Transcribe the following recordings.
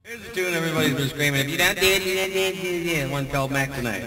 Here's the tune everybody's been screaming. If you don't do it, you don't do it. One called Mac Tonight.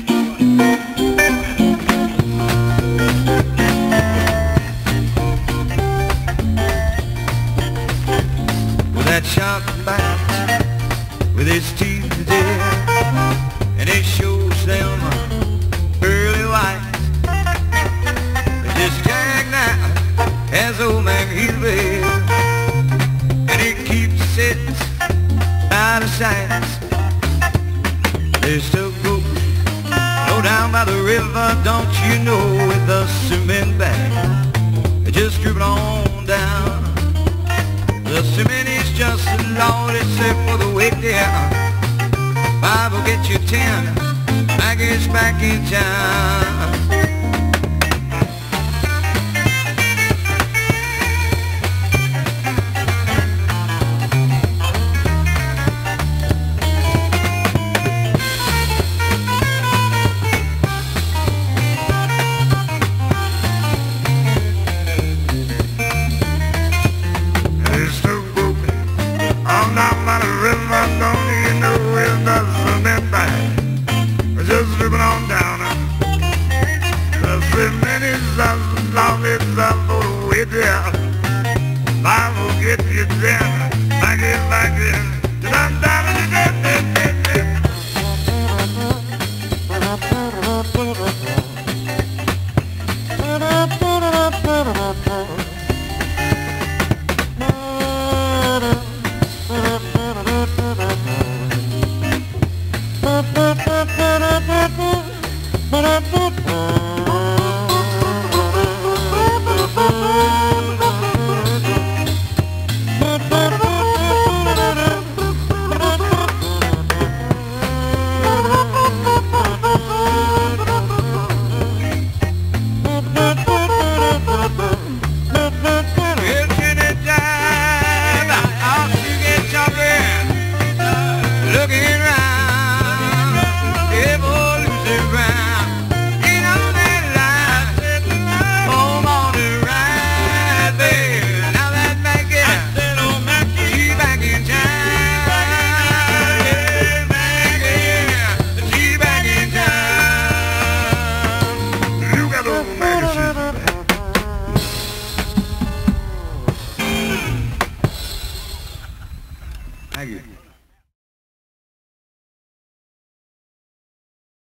With that sharp bite, with his teeth dead, and it shows them pearly white. This jag now has old Mac he's bed, and he keeps it out of sight. There's still go low down by the river, don't you know, with the cement bag just dripping on down. The cement is just a law except for the weight there. Five will get you 10. Mac is back in town. Just dripping on down. The cement is as long as I'm for the way down. I will get you down. Back in. Down, down. Thank you.